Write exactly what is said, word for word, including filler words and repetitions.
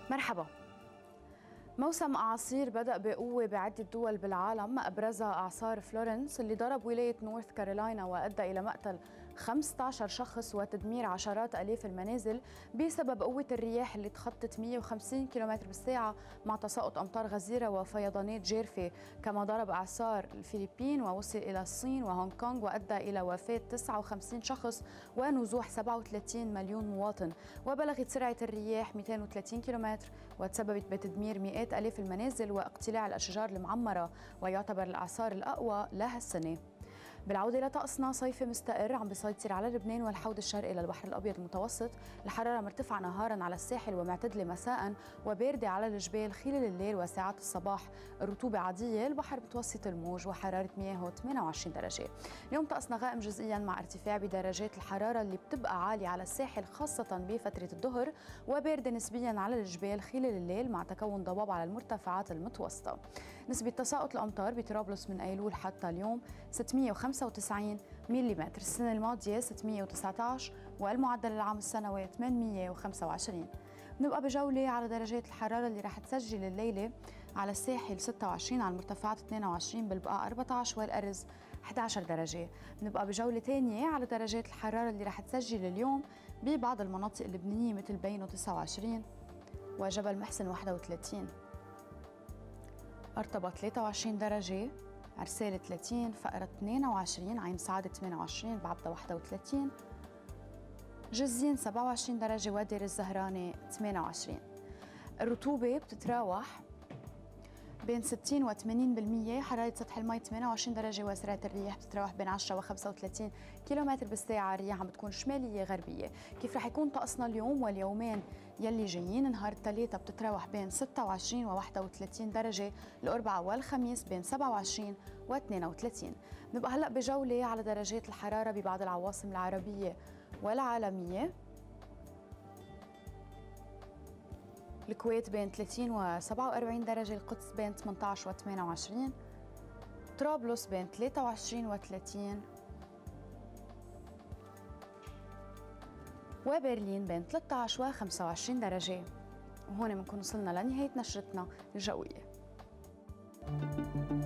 مرحبا. موسم أعاصير بدأ بقوة بعدة دول بالعالم، أبرزها إعصار فلورنس اللي ضرب ولاية نورث كارولاينا وأدى إلى مقتل خمسة عشر شخص وتدمير عشرات آلاف المنازل بسبب قوة الرياح اللي تخطت مئة وخمسين كيلومتر بالساعة مع تساقط أمطار غزيرة وفيضانات جارفة. كما ضرب إعصار الفلبين ووصل إلى الصين وهونغ كونغ وأدى إلى وفاة تسعة وخمسين شخص ونزوح سبعة وثلاثين مليون مواطن، وبلغت سرعة الرياح مئتين وثلاثين كيلومتر وتسببت بتدمير مئات آلاف المنازل واقتلاع الأشجار المعمرة، ويعتبر الإعصار الأقوى لهالسنة. بالعودة لطقسنا، صيفي مستقر عم بيسيطر على لبنان والحوض الشرقي للبحر الأبيض المتوسط. الحرارة مرتفعة نهارا على الساحل ومعتدلة مساء وباردة على الجبال خلال الليل وساعات الصباح. الرطوبة عادية، البحر متوسط الموج وحرارة مياهه ثمانية وعشرين درجة. اليوم طقسنا غائم جزئيا مع ارتفاع بدرجات الحرارة اللي بتبقى عالية على الساحل خاصة بفترة الظهر، وباردة نسبيا على الجبال خلال الليل مع تكون ضباب على المرتفعات المتوسطة. نسبة تساقط الأمطار بطرابلس من أيلول حتى اليوم ستمئة وخمسة وتسعين ملم، السنة الماضية ستمئة وتسعة عشر والمعدل العام السنوي ثمانمئة وخمسة وعشرين. بنبقى بجولة على درجات الحرارة اللي رح تسجل الليلة على الساحل ستة وعشرين، على المرتفعات اثنين وعشرين، بالبقاع أربعة عشر والأرز أحد عشر درجة. بنبقى بجولة ثانية على درجات الحرارة اللي رح تسجل اليوم ببعض المناطق اللبنانية مثل بينو تسعة وعشرين وجبل محسن واحد وثلاثين، أرطبة ثلاثة وعشرين درجة، عرسالة ثلاثين، فقرة اثنين وعشرين، عين سعادة ثمانية وعشرين، بعبدة واحد وثلاثين، جزين سبعة وعشرين درجة، ودير الزهراني ثمانية وعشرين. الرطوبة بتتراوح بين ستين و ثمانين بالمئة، حرارة سطح المي ثمانية وعشرين درجة، وسرعة الرياح بتتراوح بين عشرة و خمسة وثلاثين كيلومتر بالساعة. الرياح عم بتكون شمالية غربية. كيف رح يكون طقسنا اليوم واليومين يلي جايين؟ نهار الثلاثاء بتتراوح بين ستة وعشرين و واحد وثلاثين درجة، الأربعاء والخميس بين سبعة وعشرين و اثنين وثلاثين. بنبقى هلا بجولة على درجات الحرارة ببعض العواصم العربية والعالمية. الكويت بين ثلاثين و سبعة وأربعين درجة، القدس بين ثمانية عشر و ثمانية وعشرين، طرابلس بين ثلاثة وعشرين و ثلاثين، وبرلين بين ثلاثة عشر و خمسة وعشرين درجة. وهون بنكون وصلنا لنهاية نشرتنا الجوية.